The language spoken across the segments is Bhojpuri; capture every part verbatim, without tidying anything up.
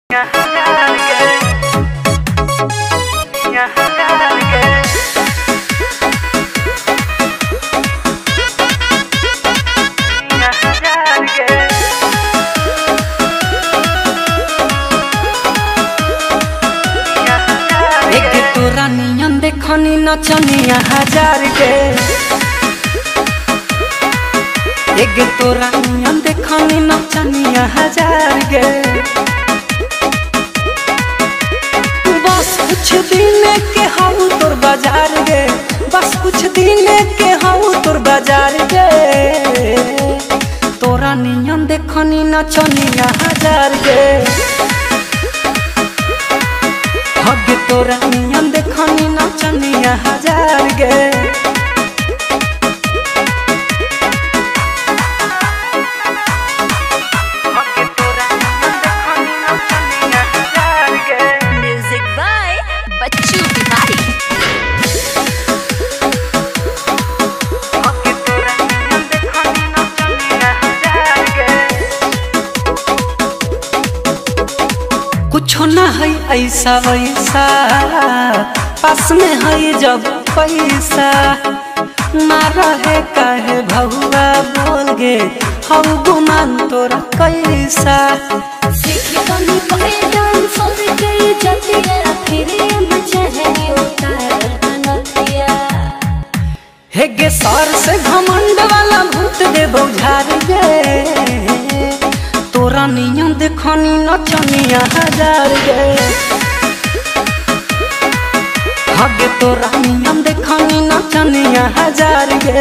नियम देखनी नचनिया हजार के एक तोरा नियम देखनी नचनिया हजार के बस कुछ दिन के हाउ तोर बाजार गे बस कुछ दिन के हाउ तोर बाजार गे तोरा नियम देखनी नचनिया हजार के हग तोरा नियम देखनी नचनिया हजार गे म्यूजिक बाय बच्चू बिहारी। कुछ न है ऐसा वैसा पास में है जब पैसा मारा है काहे भहुआ बोल गे हऊ गुमान तोरा कैसा हे गे सर से घमंड वाला भूत दे बौझार गे तोरा नियम देखनी नचनिया हजार गे हगे तोरा नियम देखनी नचनिया हजार गे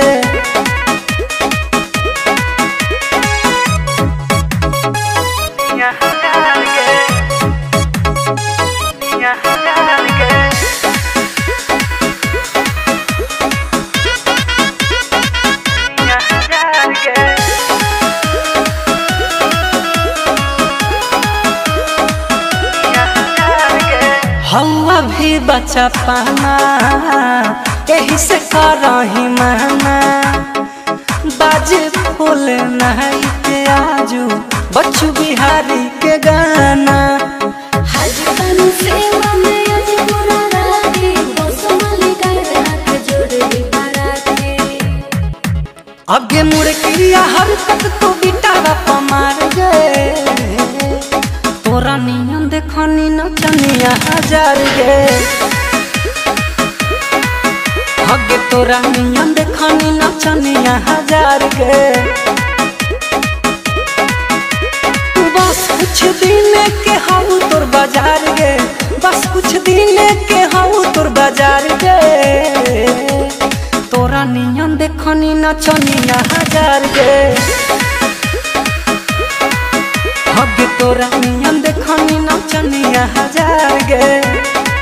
हवा भी बचा पाना यही से करही माना बाजे फूल नहीं के आजू बच्चू बिहारी के गाना आगे मुड़ किया हर तक तो बिटावा पमार गए तोरा नियम देखनी नचनिया हजार गे हगे तोरा नियम देखनी नचनिया हजार गे बस कुछ दिन के हाउ तोर बाजार गे बस कुछ दिन के हाउ तोर बाजार गे तोरा नियम देखनी नचनिया हजार गे हग तोरा नियम देखनी नचनिया हजार गे।